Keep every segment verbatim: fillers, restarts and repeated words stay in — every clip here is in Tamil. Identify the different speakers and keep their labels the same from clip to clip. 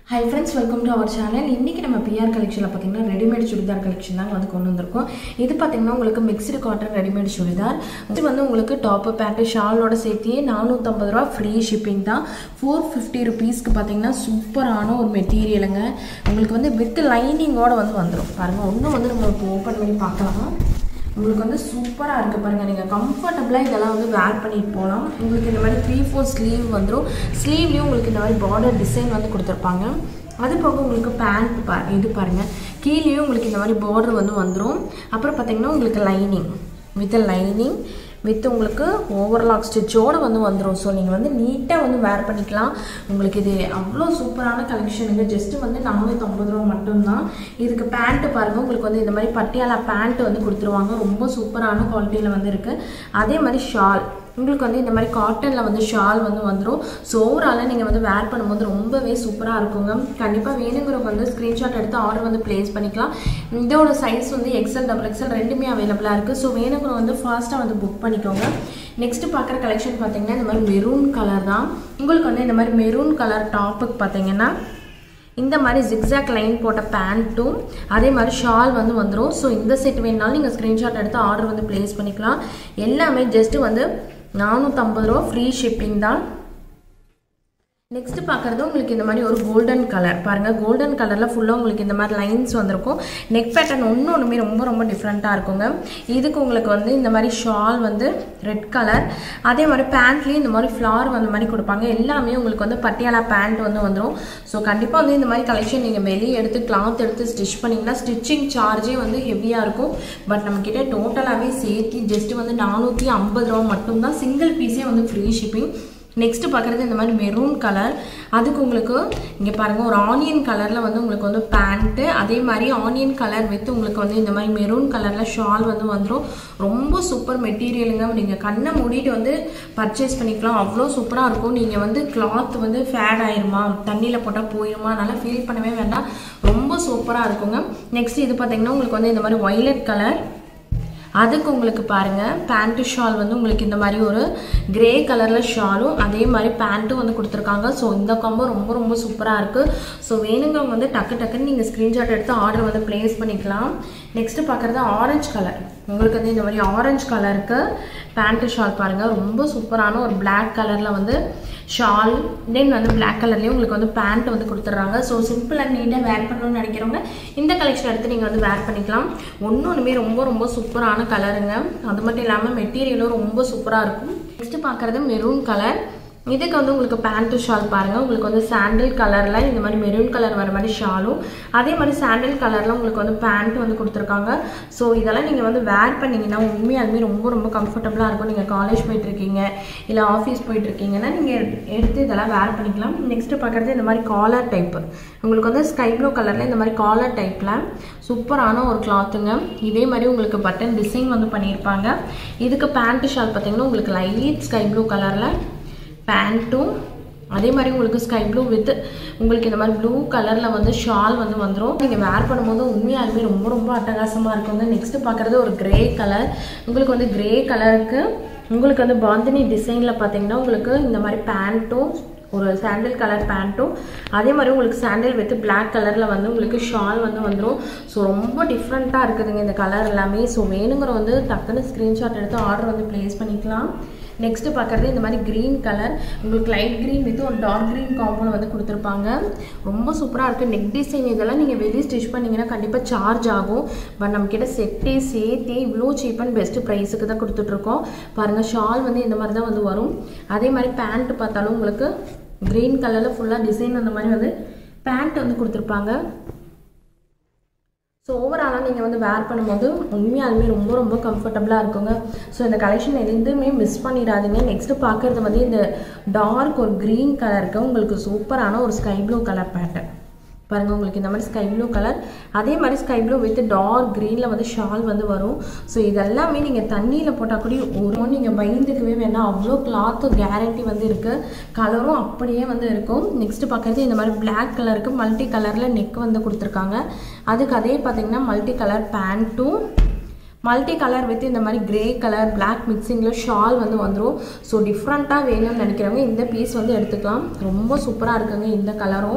Speaker 1: Hi friends, welcome to our channel. இன்னைக்கு நம்ம P R collection ல பாத்தீங்கன்னா ரெடிமேட் சுடிதார் கலெக்ஷன் தான் வந்து கொண்டு வந்திருக்கோம். இது பாத்தீங்கன்னா உங்களுக்கு மிக்ஸ்டு காட்டன் ரெடிமேட் சுடிதார். இது வந்து உங்களுக்கு டாப் பேண்ட் ஷாலோட சேர்த்து நானூற்று ஐம்பது ரூபாய் ஃப்ரீ ஷிப்பிங் தான். நானூற்று ஐம்பது ரூபாய்க்கு பாத்தீங்கன்னா சூப்பரான ஒரு மெட்டீரியலுங்க. உங்களுக்கு வந்து வித் லைனிங்கோட வந்து வந்துரும். பாருங்க ஒண்ணு வந்து நம்ம ஓபன் பண்ணி பார்க்கலாம். உங்களுக்கு வந்து சூப்பரா இருக்கு பாருங்க. நீங்க கம்ஃபர்ட்டபிளா இதெல்லாம் வந்து வேர் பண்ணிட்டு போலாம். உங்களுக்கு இந்த மாதிரி three four ஸ்லீவ் வந்துரும். ஸ்லீவ்லயும் உங்களுக்கு இந்த மாதிரி பார்டர் டிசைன் வந்து கொடுத்திருப்பாங்க. அது போக உங்களுக்கு பேண்ட் பா இது பாருங்க. கீழேயும் உங்களுக்கு இந்த மாதிரி பார்டர் வந்து வந்துரும். அப்புறம் பாத்தீங்கன்னா உங்களுக்கு லைனிங் வித் லைனிங் வித் உங்களுக்கு ஓவர்லாக் ஸ்டிச்சோட வந்து வந்துரும். ஸோ நீங்கள் வந்து நீட்டாக வந்து வேர் பண்ணிக்கலாம். உங்களுக்கு இது அவ்வளோ சூப்பரான கலெக்ஷனுங்க. ஜஸ்ட்டு வந்து நானூற்றி ஐம்பது ரூபா மட்டும்தான். இதுக்கு பேண்ட்டு பாருங்கள். உங்களுக்கு வந்து இந்த மாதிரி பட்டியாலா பேண்ட் வந்து கொடுத்துருவாங்க. ரொம்ப சூப்பரான குவாலிட்டியில் வந்து இருக்குது. அதே மாதிரி ஷால் உங்களுக்கு வந்து இந்த மாதிரி காட்டனில் வந்து ஷால் வந்து வந்துடும். ஸோ ஓவராலாக நீங்கள் வந்து வேர் பண்ணும்போது ரொம்பவே சூப்பராக இருக்குங்க. கண்டிப்பாக வேணுங்கிறவங்க வந்து ஸ்க்ரீன்ஷாட் எடுத்து ஆர்டர் வந்து ப்ளேஸ் பண்ணிக்கலாம். இதோட சைஸ் வந்து எக்ஸ்எல் டபுள் எக்ஸ்எல் ரெண்டுமே அவைலபிளாக இருக்குது. ஸோ வேணுங்கிறவங்க வந்து ஃபாஸ்ட்டாக வந்து புக் பண்ணிக்கோங்க. நெக்ஸ்ட்டு பார்க்குற கலெக்ஷன் பார்த்தீங்கன்னா இந்த மாதிரி மெரூன் கலர் தான். உங்களுக்கு வந்து இந்த மாதிரி மெரூன் கலர் டாப்புக்கு பார்த்தீங்கன்னா இந்த மாதிரி ஜிக்ஸாக் லைன் போட்ட பேண்ட்டும் அதே மாதிரி ஷால் வந்து வந்துடும். ஸோ இந்த செட் வேணுனாலும் நீங்கள் ஸ்க்ரீன்ஷாட் எடுத்து ஆர்டர் வந்து ப்ளேஸ் பண்ணிக்கலாம். எல்லாமே ஜஸ்ட்டு வந்து நானூற்றி ஐம்பது ரூபா ஃப்ரீ ஷிப்பிங் தான். நெக்ஸ்ட் பார்க்குறது உங்களுக்கு இந்த மாதிரி ஒரு கோல்டன் கலர் பாருங்கள். கோல்டன் கலரில் ஃபுல்லாக உங்களுக்கு இந்த மாதிரி லைன்ஸ் வந்திருக்கும். நெக் பேட்டர்ன் ஒன்று ஒன்றுமே ரொம்ப ரொம்ப டிஃப்ரெண்ட்டாக இருக்குங்க. இதுக்கு உங்களுக்கு வந்து இந்த மாதிரி ஷால் வந்து ரெட் கலர், அதே மாதிரி பேண்ட்லேயும் இந்த மாதிரி ஃப்ளார் வந்த மாதிரி கொடுப்பாங்க. எல்லாமே உங்களுக்கு வந்து பட்டியாலா பேண்ட் வந்து வந்துடும். ஸோ கண்டிப்பாக வந்து இந்த மாதிரி கலெக்ஷன் நீங்கள் வெளியே எடுத்து கிளாத் எடுத்து ஸ்டிச் பண்ணிங்கன்னா ஸ்டிச்சிங் சார்ஜே வந்து ஹெவியாக இருக்கும். பட் நம்மக்கிட்ட டோட்டலாகவே சேர்த்து ஜஸ்ட்டு வந்து நானூற்றி ஐம்பது ரூபா மட்டும்தான். சிங்கிள் பீஸே வந்து ஃப்ரீ ஷிப்பிங். நெக்ஸ்ட்டு பார்க்குறது இந்த மாதிரி மெரூன் கலர். அதுக்கு உங்களுக்கு இங்கே பாருங்கள் ஒரு ஆனியன் கலரில் வந்து உங்களுக்கு வந்து பேண்ட்டு, அதே மாதிரி ஆனியன் கலர் வித் உங்களுக்கு வந்து இந்த மாதிரி மெரூன் கலரில் ஷால் வந்து வந்துடும். ரொம்ப சூப்பர் மெட்டீரியலுங்க. நீங்கள் கண்ணை மூடிட்டு வந்து பர்ச்சேஸ் பண்ணிக்கலாம். அவ்வளோ சூப்பராக இருக்கும். நீங்கள் வந்து கிளாத் வந்து ஃபேட் ஆயிருமா, தண்ணியில் போட்டால் போயிருமா, நல்லா ஃபீல் பண்ணவே வேண்டாம். ரொம்ப சூப்பராக இருக்குங்க. நெக்ஸ்ட் இது பார்த்தீங்கன்னா உங்களுக்கு வந்து இந்த மாதிரி வயலட் கலர். அதுக்கு உங்களுக்கு பாருங்கள் பேண்ட்டு ஷால் வந்து உங்களுக்கு இந்த மாதிரி ஒரு கிரே கலரில் ஷாலும் அதே மாதிரி பேண்ட்டும் வந்து கொடுத்துருக்காங்க. ஸோ இந்த காம்போ ரொம்ப ரொம்ப சூப்பராக இருக்குது. ஸோ வேணுங்கிறவங்க வந்து டக்கு டக்குன்னு நீங்கள் ஸ்க்ரீன்ஷாட் எடுத்து ஆர்டர் வந்து ப்ளேஸ் பண்ணிக்கலாம். நெக்ஸ்ட்டு பார்க்குறது ஆரஞ்சு கலர். உங்களுக்கு வந்து இந்த மாதிரி ஆரஞ்சு கலருக்கு பேண்ட்டு ஷால் பாருங்கள். ரொம்ப சூப்பரான ஒரு பிளாக் கலரில் வந்து ஷால், தென் வந்து பிளாக் கலர்லேயும் உங்களுக்கு வந்து பேண்ட் வந்து கொடுத்துட்றாங்க. ஸோ சிம்பிள் அண்ட் நீட்டாக வேர் பண்ணணும்னு நினைக்கிறவங்க இந்த கலெக்ஷன் எடுத்து நீங்கள் வந்து வேர் பண்ணிக்கலாம். ஒன்று ஒன்றுமே ரொம்ப ரொம்ப சூப்பரான கலருங்க. அது மட்டும் இல்லாமல் மெட்டீரியலும் ரொம்ப சூப்பராக இருக்கும். நெக்ஸ்ட்டு பார்க்குறது மெரூன் கலர். இதுக்கு வந்து உங்களுக்கு பேண்ட்டு ஷால் பாருங்கள். உங்களுக்கு வந்து சாண்டில் கலரில் இந்த மாதிரி மெரூன் கலர் வர மாதிரி ஷாலும் அதே மாதிரி சாண்டில் கலரில் உங்களுக்கு வந்து பேண்ட் வந்து கொடுத்துருக்காங்க. ஸோ இதெல்லாம் நீங்கள் வந்து வேர் பண்ணிங்கன்னா உண்மையாலுமே ரொம்ப ரொம்ப கம்ஃபர்டபுளாக இருக்கும். நீங்கள் காலேஜ் போயிட்டுருக்கீங்க இல்லை ஆஃபீஸ் போயிட்டுருக்கீங்கன்னா நீங்கள் எடுத்து இதெல்லாம் வேர் பண்ணிக்கலாம். நெக்ஸ்ட்டு பார்க்குறது இந்த மாதிரி காலர் டைப்பு. உங்களுக்கு வந்து ஸ்கை ப்ளூ கலரில் இந்த மாதிரி காலர் டைப்பில் சூப்பரான ஒரு கிளாத்துங்க. இதே மாதிரி உங்களுக்கு பட்டன் டிசைன் வந்து பண்ணியிருப்பாங்க. இதுக்கு பேண்ட்டு ஷால் பார்த்தீங்கன்னா உங்களுக்கு லைட் ஸ்கை ப்ளூ கலரில் பேண்ட்டும் அதே மாதிரி உங்களுக்கு ஸ்கை ப்ளூ வித் உங்களுக்கு இந்த மாதிரி ப்ளூ கலரில் வந்து ஷால் வந்து வந்துடும். நீங்கள் வேர் பண்ணும்போது உண்மையாலுமே ரொம்ப ரொம்ப அட்டகாசமாக இருக்குங்க. நெக்ஸ்ட்டு பார்க்குறது ஒரு கிரே கலர். உங்களுக்கு வந்து கிரே கலருக்கு உங்களுக்கு வந்து பாந்தினி டிசைனில் பார்த்தீங்கன்னா உங்களுக்கு இந்த மாதிரி பேண்ட்டும் ஒரு சாண்டில் கலர் பேண்ட்டும் அதே மாதிரி உங்களுக்கு சாண்டில் வித் பிளாக் கலரில் வந்து உங்களுக்கு ஷால் வந்து வந்துடும். ஸோ ரொம்ப டிஃப்ரெண்ட்டாக இருக்குதுங்க இந்த கலர் எல்லாமே. ஸோ வேணுங்கிற வந்து டக்குன்னு ஸ்க்ரீன்ஷாட் எடுத்து ஆர்டர் வந்து ப்ளேஸ் பண்ணிக்கலாம். நெக்ஸ்ட்டு பார்க்குறது இந்த மாதிரி க்ரீன் கலர். உங்களுக்கு லைட் க்ரீன் வித் ஒரு டார்க் க்ரீன் காம்போன்னு வந்து கொடுத்துருப்பாங்க. ரொம்ப சூப்பராக இருக்குது. நெக் டிசைன் இதெல்லாம் நீங்கள் வெளியே ஸ்டிச் பண்ணிங்கன்னா கண்டிப்பாக சார்ஜ் ஆகும். பட் நம்மக்கிட்ட செட்டே சேர்த்தே இவ்வளோ சீப் அண்ட் பெஸ்ட்டு ப்ரைஸுக்கு தான் கொடுத்துட்ருக்கோம். பாருங்கள் ஷால் வந்து இந்த மாதிரி தான் வந்து வரும். அதே மாதிரி பேண்ட் பார்த்தாலும் உங்களுக்கு க்ரீன் கலரில் ஃபுல்லாக டிசைன் அந்த மாதிரி வந்து பேண்ட் வந்து கொடுத்துருப்பாங்க. ஸோ ஓவராலாக நீங்கள் வந்து வேர் பண்ணும்போது உண்மையாலுமே ரொம்ப ரொம்ப கம்ஃபர்டபுளாக இருக்குங்க. ஸோ இந்த கலெக்ஷன் எதுவுமே மிஸ் பண்ணிடாதீங்க. நெக்ஸ்ட்டு பார்க்குறது வந்து இந்த டார்க் ஒரு க்ரீன் கலருக்கு உங்களுக்கு சூப்பரான ஒரு ஸ்கை ப்ளூ கலர் பேட்டர்ன் பாருங்கள். உங்களுக்கு இந்த மாதிரி ஸ்கை ப்ளூ கலர் அதே மாதிரி ஸ்கை ப்ளூ வித் டார்க் க்ரீனில் வந்து ஷால் வந்து வரும். ஸோ இதெல்லாமே நீங்கள் தண்ணியில் போட்டால் கூட ஒரு நீங்கள் பயந்துக்கவே வேணாம். அவ்வளோ கிளாத்து கேரண்டி வந்து இருக்குது. கலரும் அப்படியே வந்து இருக்கும். நெக்ஸ்ட்டு பார்க்குறது இந்த மாதிரி பிளாக் கலருக்கு மல்டி கலரில் நெக் வந்து கொடுத்துருக்காங்க. அதுக்கு அதே பார்த்திங்கன்னா மல்டி கலர் பேண்ட்டும் மல்டி கலர் வித் இந்த மாதிரி கிரே கலர் பிளாக் மிக்சிங்கில் ஷால் வந்து வந்துடும். ஸோ டிஃப்ரெண்ட்டாக வேணும்னு நினைக்கிறவங்க இந்த பீஸ் வந்து எடுத்துக்கலாம். ரொம்ப சூப்பராக இருக்குங்க இந்த கலரும்.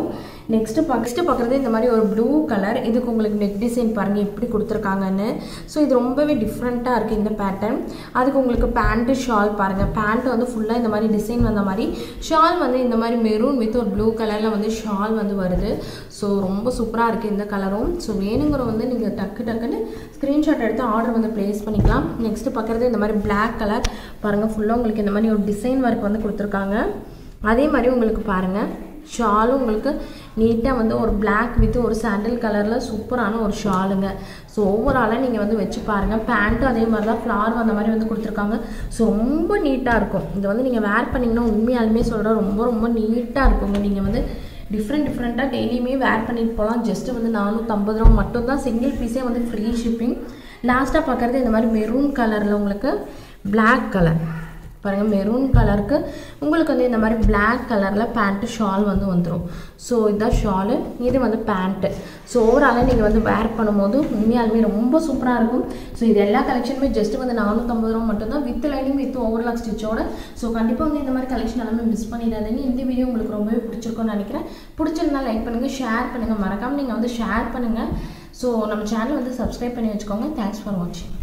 Speaker 1: நெக்ஸ்ட்டு நெக்ஸ்ட்டு பார்க்குறது இந்த மாதிரி ஒரு ப்ளூ கலர். இதுக்கு உங்களுக்கு நெக் டிசைன் பாருங்கள் எப்படி கொடுத்துருக்காங்கன்னு. ஸோ இது ரொம்பவே டிஃப்ரெண்ட்டாக இருக்குது இந்த பேட்டர்ன். அதுக்கு உங்களுக்கு பேண்ட்டு ஷால் பாருங்கள். பேண்ட்டு வந்து ஃபுல்லாக இந்த மாதிரி டிசைன் வந்த மாதிரி, ஷால் வந்து இந்த மாதிரி மெரூன் வித் ஒரு ப்ளூ கலரில் வந்து ஷால் வந்து வருது. ஸோ ரொம்ப சூப்பராக இருக்குது இந்த கலரும். ஸோ வேணுங்கிற வந்து நீங்கள் டக்கு டக்குன்னு ஸ்க்ரீன்ஷாட் எடுத்து ஆர்டர் வந்து ப்ளேஸ் பண்ணிக்கலாம். நெக்ஸ்ட்டு பார்க்குறது இந்த மாதிரி பிளாக் கலர் பாருங்கள். ஃபுல்லாக உங்களுக்கு இந்த மாதிரி ஒரு டிசைன் ஒர்க் வந்து கொடுத்துருக்காங்க. அதே மாதிரி உங்களுக்கு பாருங்கள் ஷாலும் உங்களுக்கு நீட்டாக வந்து ஒரு பிளாக் வித் ஒரு சாண்டில் கலரில் சூப்பரான ஒரு ஷாலுங்க. ஸோ ஓவராலாக நீங்கள் வந்து வச்சு பாருங்கள். பேண்ட்டும் அதே மாதிரி தான் ஃப்ளார் அந்த மாதிரி வந்து கொடுத்துருக்காங்க. ஸோ ரொம்ப நீட்டாக இருக்கும். இதை வந்து நீங்கள் வேர் பண்ணிங்கன்னா உண்மையாலுமே சொல்கிறேன் ரொம்ப ரொம்ப நீட்டாக இருக்குங்க. நீங்கள் வந்து டிஃப்ரெண்ட் டிஃப்ரெண்ட்டாக டெய்லியுமே வேர் பண்ணிட்டு போகலாம். ஜஸ்ட்டு வந்து நானூற்றம்பது ரூபா மட்டும்தான். சிங்கிள் பீஸே வந்து ஃப்ரீ ஷிப்பிங். லாஸ்ட்டாக பார்க்குறது இந்த மாதிரி மெரூன் கலரில் உங்களுக்கு பிளாக் கலர் பாருங்கள். மெரூன் கலருக்கு உங்களுக்கு வந்து இந்த மாதிரி பிளாக் கலரில் பேண்ட்டு ஷால் வந்து வந்துடும். ஸோ இதுதான் ஷாலு, இது வந்து பேண்ட்டு. ஸோ ஓவராலாக நீங்கள் வந்து வேர் பண்ணும்போது உண்மையாலுமே ரொம்ப சூப்பராக இருக்கும். ஸோ இது எல்லா கலெக்ஷனுமே ஜஸ்ட்டு வந்து நானூற்றம்பது ரூபா மட்டும்தான் வித் லைனிங் வித் ஓவர்லாக் ஸ்டிச்சோட. ஸோ கண்டிப்பாக வந்து இந்த மாதிரி கலெக்ஷன் எல்லாமே மிஸ் பண்ணிடாதீங்க. இந்த வீடியோ உங்களுக்கு ரொம்பவே பிடிச்சிருக்கும்னு நினைக்கிறேன். பிடிச்சிருந்தா லைக் பண்ணுங்கள், ஷேர் பண்ணுங்கள். மறக்காமல் நீங்கள் வந்து ஷேர் பண்ணுங்கள். ஸோ நம்ம சேனல் வந்து சப்ஸ்கிரைப் பண்ணி வச்சுக்கோங்க. தேங்க்ஸ் ஃபார் வாட்சிங்.